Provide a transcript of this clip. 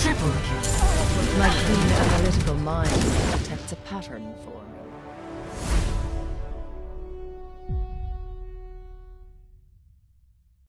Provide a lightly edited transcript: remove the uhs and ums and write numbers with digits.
Triple kill. My keen analytical mind detects a pattern for me.